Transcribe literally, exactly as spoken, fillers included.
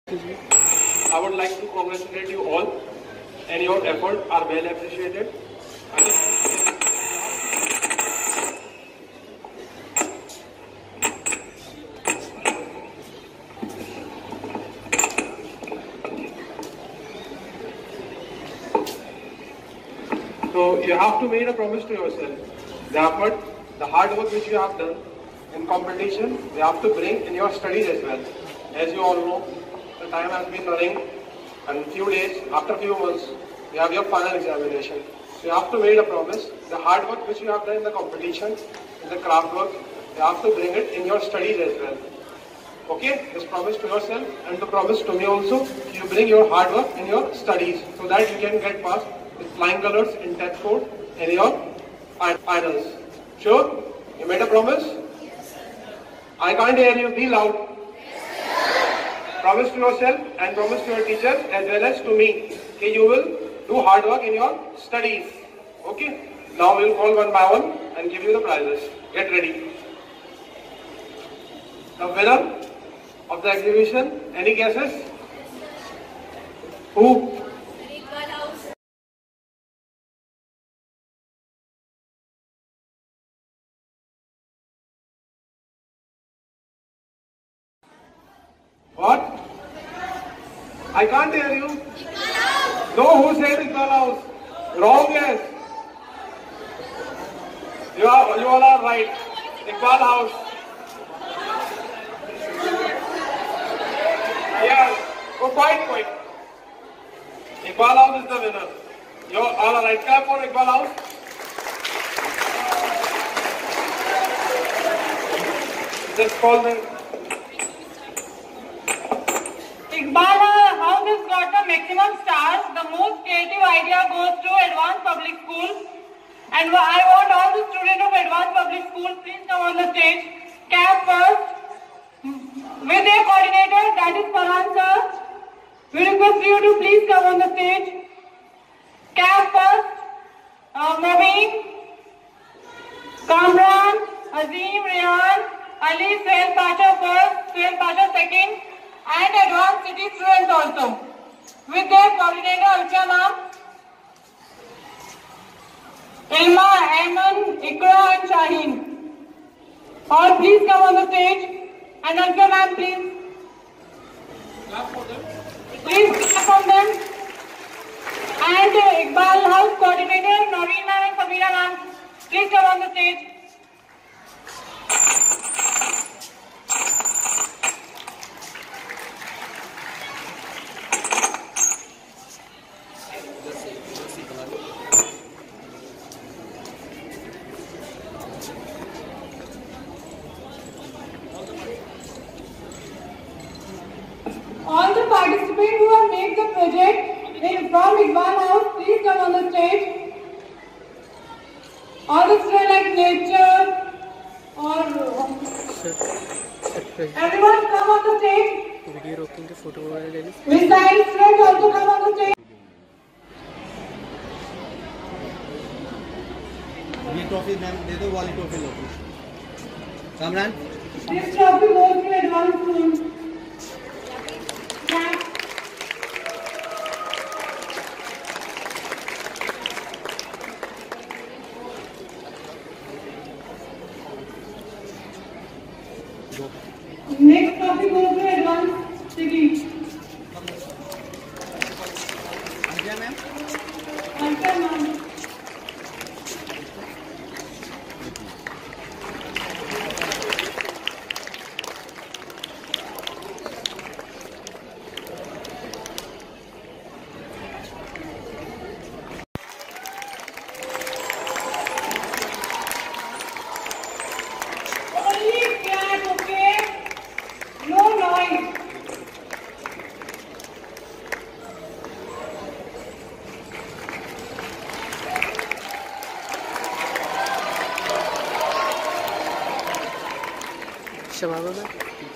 I would like to congratulate you all, and your efforts are well appreciated. So you have to make a promise to yourself. The effort, the hard work which you have done in competition, you have to bring in your studies as well. As you all know, the time has been running, and few days, after few months, you have your final examination. So you have to make a promise. The hard work which you have done in the competition, in the craft work, you have to bring it in your studies as well. Okay? Just promise to yourself and to promise to me also, you bring your hard work in your studies so that you can get passed with flying colors in tenth code in your finals. Sure? You made a promise? I can't hear you. Be loud. Promise to yourself and promise to your teachers as well as to me that you will do hard work in your studies. Okay? Now we will call one by one and give you the prizes. Get ready. The winner of the exhibition, any guesses? Who? What? I can't hear you. No, who said Iqbal House? Wrong, yes. You are, you all are right. Iqbal House. Yes. Go quite quick. Iqbal House is the winner. You all are right. Clap for Iqbal House. Just call them. Iqbal House has got the maximum stars. The most creative idea goes to Advanced Public School. And I want all the students of Advanced Public School, please come on the stage. Cap first. With their coordinator, that is Farhan sir. We request you to please come on the stage. Cap first. Uh, Mobeen, Kamran, Azim, Rehan, Ali, Suhail Pasha first, Suhail Pasha second. And Advanced City students also. With their coordinator, Alcha ma'am, Ilma, Ayman, Ikra and Shaheen. All please come on the stage. And Alcha ma'am, please. Clap for them. Please clap on them. And uh, Iqbal House coordinator, Noreen ma'am and Samira ma'am. Please come on the stage. All the participants who have made the project in from Iqbal House, please come on the stage. All the students like nature or everyone come on the stage. Video रोकेंगे photo वगैरह ले ली With science students also come on the stage. ये trophy ma'am दे दो, वाली trophy लो Kamran. This trophy goes to Advanced School. Next trophy goes to Advanced City. Ankita ma'am. Alcha ma'am. Only clap, okay? No noise. शबाबा में